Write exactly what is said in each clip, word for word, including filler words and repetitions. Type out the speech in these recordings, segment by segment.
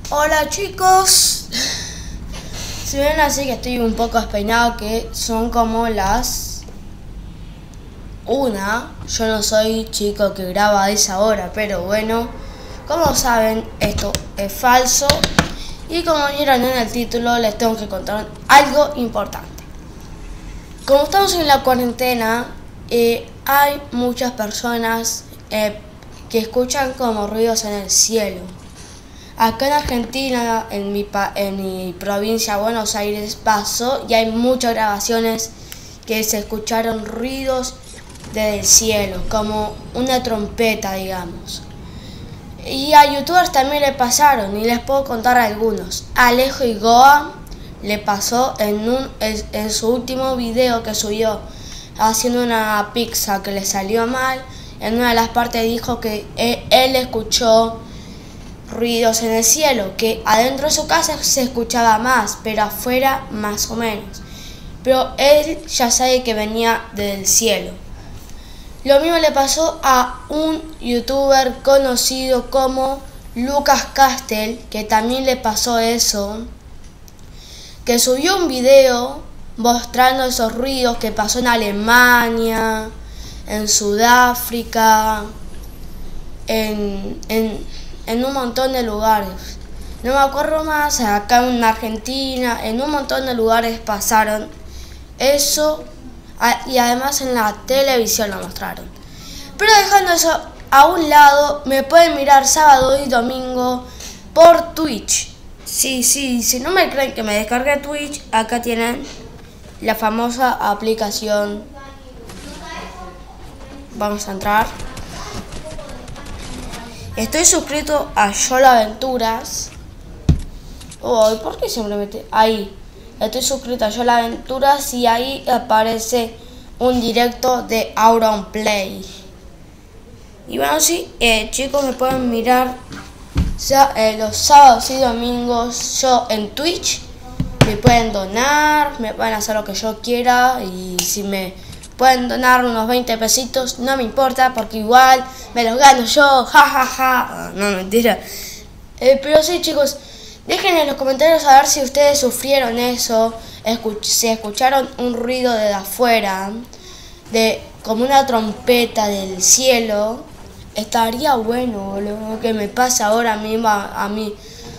Hola chicos, si ven así que estoy un poco despeinado, que son como las una. Yo no soy chico que graba a esa hora, pero bueno, como saben, esto es falso. Y como vieron en el título, les tengo que contar algo importante. Como estamos en la cuarentena, eh, hay muchas personas eh, que escuchan como ruidos en el cielo. Acá en Argentina, en mi, pa en mi provincia, Buenos Aires, pasó y hay muchas grabaciones que se escucharon ruidos desde el cielo, como una trompeta, digamos. Y a youtubers también le pasaron, y les puedo contar algunos. A Alejo y Goa le pasó en, un, en su último video que subió haciendo una pizza que le salió mal. En una de las partes dijo que él, él escuchó ruidos en el cielo, que adentro de su casa se escuchaba más, pero afuera más o menos. Pero él ya sabe que venía del cielo. Lo mismo le pasó a un youtuber conocido como Lucas Castel, que también le pasó eso, que subió un video mostrando esos ruidos que pasó en Alemania, en Sudáfrica, en... en en un montón de lugares. No me acuerdo más, acá en Argentina, en un montón de lugares pasaron eso, y además en la televisión lo mostraron. Pero dejando eso a un lado, me pueden mirar sábado y domingo por Twitch. Sí, sí, si no me creen que me descargue Twitch, acá tienen la famosa aplicación. Vamos a entrar. Estoy suscrito a Yola Aventuras. Oh, ¿por qué siempre mete? Ahí. Estoy suscrito a Yola Aventuras y ahí aparece un directo de Auronplay. Y bueno, sí, eh, chicos, me pueden mirar ya, eh, los sábados y domingos yo en Twitch. Me pueden donar, me pueden hacer lo que yo quiera, y si me pueden donar unos veinte pesitos, no me importa, porque igual me los gano yo, jajaja. Ja, ja. No, mentira. Eh, pero sí, chicos, dejen en los comentarios a ver si ustedes sufrieron eso, escuch si escucharon un ruido de afuera, de como una trompeta del cielo. Estaría bueno lo que me pasa ahora mismo a, a mí.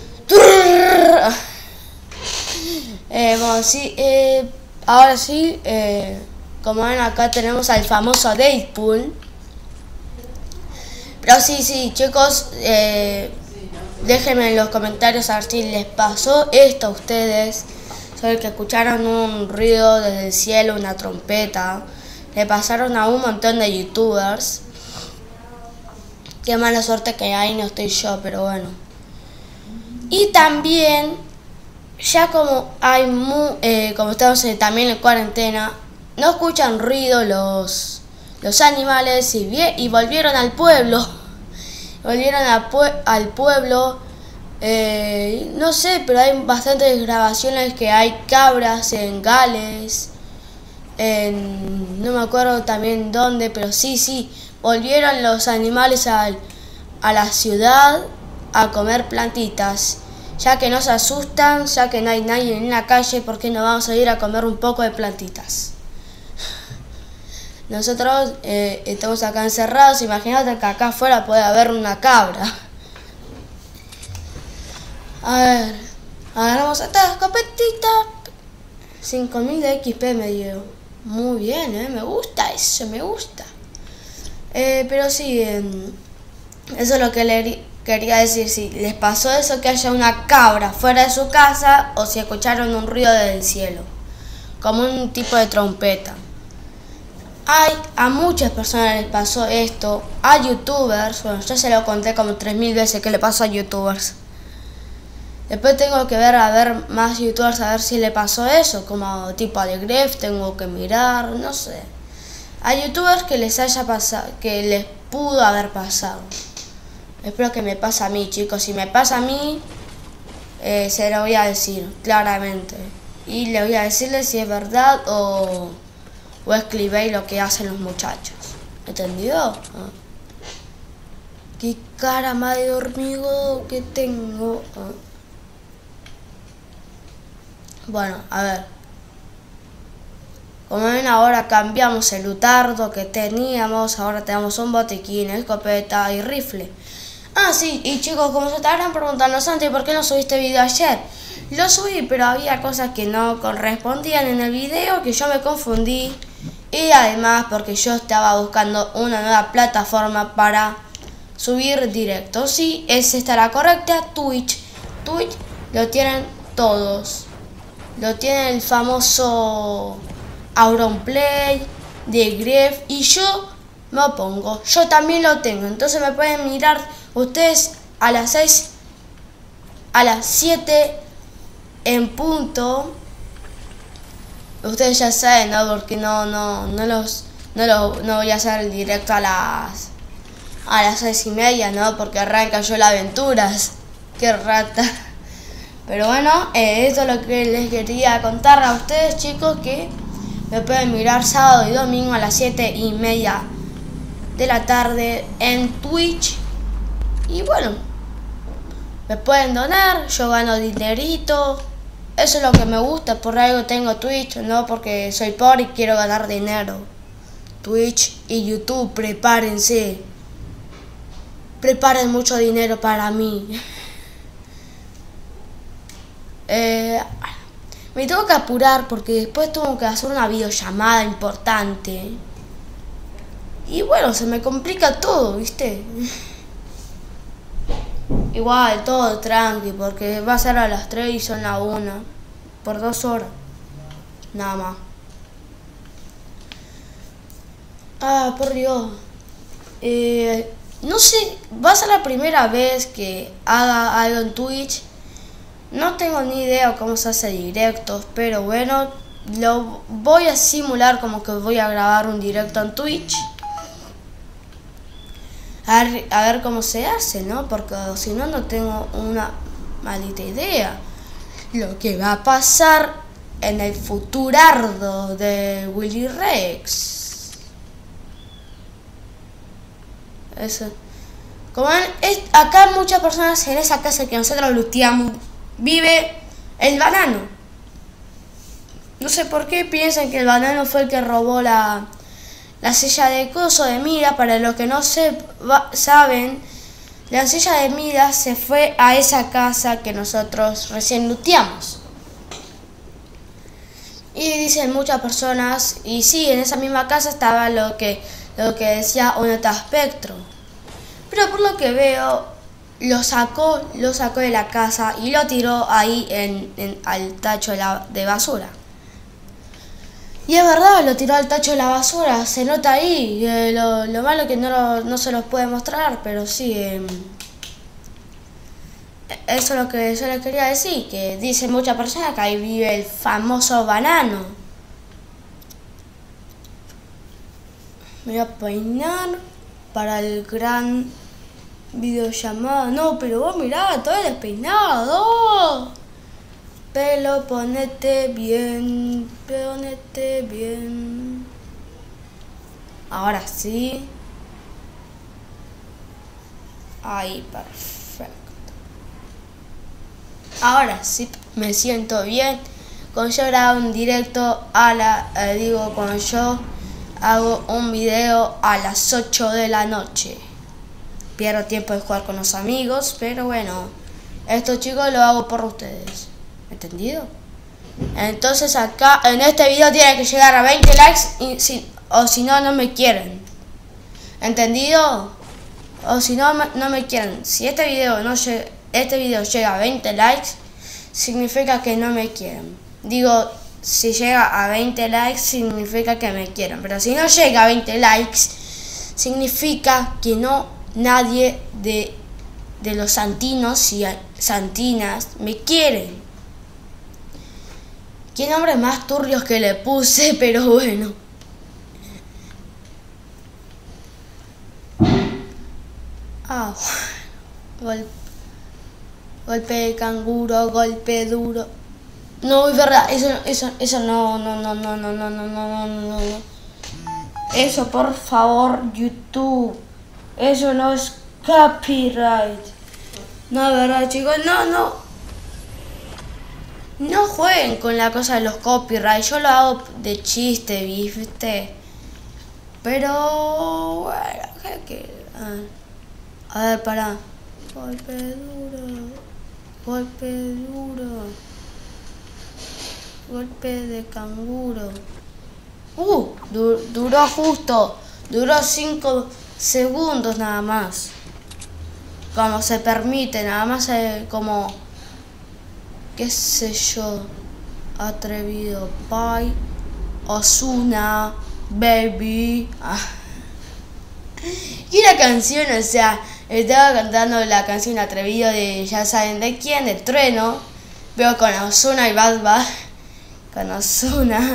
Eh, bueno, sí, eh, ahora sí, eh, como ven acá tenemos al famoso Deadpool. Pero sí, sí, chicos, eh, déjenme en los comentarios a ver si les pasó esto a ustedes, sobre que escucharon un ruido desde el cielo, una trompeta. Le pasaron a un montón de youtubers. Qué mala suerte que ahí no estoy yo, pero bueno. Y también, ya como hay mu eh, como estamos eh, también en cuarentena, no escuchan ruido los, los animales y, y volvieron al pueblo. Volvieron a pue al pueblo. Eh, no sé, pero hay bastantes grabaciones que hay cabras en Gales. En, no me acuerdo también dónde, pero sí, sí. Volvieron los animales al, a la ciudad a comer plantitas. Ya que no se asustan, ya que no hay nadie en la calle, ¿por qué no vamos a ir a comer un poco de plantitas? Nosotros eh, estamos acá encerrados, imagínate que acá afuera puede haber una cabra. A ver, agarramos esta escopetita. cinco mil de X P me dio. Muy bien, eh, me gusta eso, me gusta. Eh, pero sí, eh, eso es lo que le quería decir. Si les pasó eso, que haya una cabra fuera de su casa, o si escucharon un ruido desde el cielo, como un tipo de trompeta. Hay, a muchas personas les pasó esto, a youtubers. Bueno, yo se lo conté como tres mil veces que le pasó a youtubers. Después tengo que ver a ver más youtubers a ver si le pasó eso, como tipo a The Gref, tengo que mirar, no sé. A youtubers que les haya pasado, que les pudo haber pasado. Espero que me pase a mí, chicos. Si me pasa a mí, eh, se lo voy a decir claramente. Y le voy a decirle si es verdad o, o escribéis lo que hacen los muchachos. ¿Entendido? Ah. Qué cara más de hormigo que tengo. Ah. Bueno, a ver. Como ven, ahora cambiamos el lutardo que teníamos. Ahora tenemos un botiquín, escopeta y rifle. Ah, sí, y chicos, como se estarán preguntando, Santi, ¿por qué no subiste video ayer? Lo subí, pero había cosas que no correspondían en el video, que yo me confundí. Y además porque yo estaba buscando una nueva plataforma para subir directo. Sí, esa está la correcta, Twitch. Twitch lo tienen todos. Lo tiene el famoso Auronplay, de Gref, y yo me opongo. Yo también lo tengo. Entonces me pueden mirar ustedes a las seis, a las siete en punto. Ustedes ya saben, ¿no? Porque no, no, no los, no lo, no voy a hacer el directo a las, a las seis y media, ¿no? Porque arranca yo las aventuras. Qué rata. Pero bueno, eh, esto es lo que les quería contar a ustedes, chicos, que me pueden mirar sábado y domingo a las siete y media de la tarde en Twitch. Y bueno, me pueden donar, yo gano dinerito. Eso es lo que me gusta, por algo tengo Twitch, no porque soy pobre y quiero ganar dinero. Twitch y YouTube, prepárense. Preparen mucho dinero para mí. Eh, me tengo que apurar porque después tengo que hacer una videollamada importante. Y bueno, se me complica todo, ¿viste? Igual, todo tranqui, porque va a ser a las tres y son las una. Por dos horas. Nada más. Ah, por Dios. Eh, no sé, va a ser la primera vez que haga algo en Twitch. No tengo ni idea cómo se hace directos, pero bueno, lo voy a simular como que voy a grabar un directo en Twitch. A ver, a ver cómo se hace, ¿no? Porque si no, no tengo una maldita idea. Lo que va a pasar en el futurardo de Willy Rex. Eso. Como ven, es, acá muchas personas en esa casa que nosotros looteamos vive el banano. No sé por qué piensan que el banano fue el que robó la... La silla de coso de Mira. Para los que no se saben, la silla de Mira se fue a esa casa que nosotros recién looteamos. Y dicen muchas personas, y sí, en esa misma casa estaba lo que, lo que decía Oneta Spectro. Pero por lo que veo, lo sacó, lo sacó de la casa y lo tiró ahí en, en, al tacho de, la, de basura. Y es verdad, lo tiró al tacho de la basura, se nota ahí. Eh, lo, lo malo es que no, lo, no se los puede mostrar, pero sí. Eh, eso es lo que yo les quería decir, que dicen muchas personas que ahí vive el famoso banano. Me voy a peinar para el gran videollamada. No, pero vos mirá, todo despeinado. Pelo, ponete bien, ponete bien. Ahora sí. Ahí, perfecto. Ahora sí me siento bien. Cuando yo grabo un directo a la, eh, digo, cuando yo hago un video a las ocho de la noche. Pierdo tiempo de jugar con los amigos, pero bueno, esto, chicos, lo hago por ustedes. ¿Entendido? Entonces acá en este video tiene que llegar a veinte likes y si, o si no, no me quieren. ¿Entendido? O si no, no me quieren. Si este video no llega, este video llega a veinte likes, significa que no me quieren. Digo, si llega a veinte likes, significa que me quieren. Pero si no llega a veinte likes, significa que no, nadie de, de los santinos y santinas me quieren. Qué nombres más turbios que le puse, pero bueno. Ah, Gol, golpe de canguro, golpe duro. No, es verdad, eso, eso, eso no, no, no, no, no, no, no, no, no, no. Eso, por favor, YouTube. Eso no es copyright. No, es verdad, chicos, no, no. no jueguen con la cosa de los copyright. Yo lo hago de chiste, ¿viste? Pero bueno, ¿qué que? A ver, pará. Golpe duro. Golpe duro. Golpe de canguro. Uh, du duró justo. Duró cinco segundos nada más. Como se permite, nada más eh, como... qué sé yo. Atrevido. Pai. Ozuna. Baby. Ah. Y la canción, o sea, estaba cantando la canción Atrevido de ya saben de quién, de Trueno. Veo con Ozuna y Bad Bad. Con Ozuna.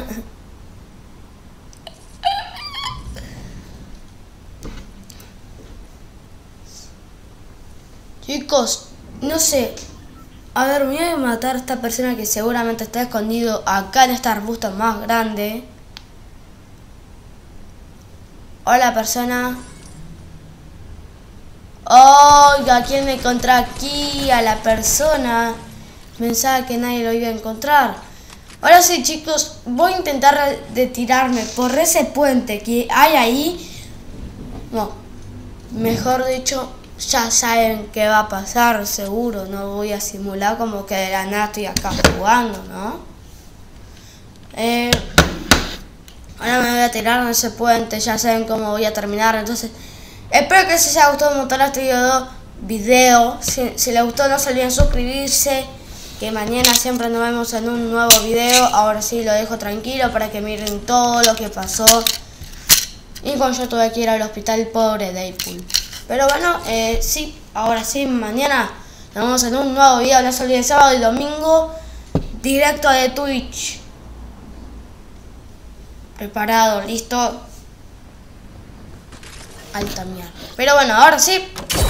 Chicos, no sé. A ver, voy a matar a esta persona que seguramente está escondido acá en este arbusto más grande. Hola, persona. Oiga, ¿quién me encontró aquí? A la persona. Pensaba que nadie lo iba a encontrar. Ahora sí, chicos, voy a intentar retirarme por ese puente que hay ahí. No, mejor dicho, ya saben qué va a pasar, seguro. No voy a simular como que de la nada estoy acá jugando, ¿no? Eh... Ahora me voy a tirar en ese puente, ya saben cómo voy a terminar. Entonces, espero que les haya gustado un montón este video. video. Si, si les gustó, no se olviden suscribirse. Que mañana siempre nos vemos en un nuevo video. Ahora sí lo dejo tranquilo para que miren todo lo que pasó. Y cuando yo tuve que ir al hospital, pobre Deadpool. Pero bueno, eh, sí, ahora sí, mañana nos vemos en un nuevo video. No se olviden, sábado y domingo, directo de Twitch. Preparado, listo. Alta mierda. Pero bueno, ahora sí.